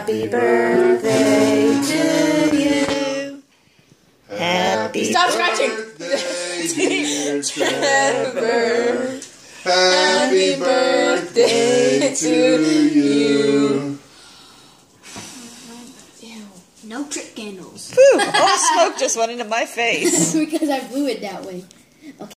Happy birthday to you. Happy Stop scratching. dear Trevor. Happy birthday to you. Ew. No trick candles. Phew, all smoke just went into my face. Because I blew it that way. Okay.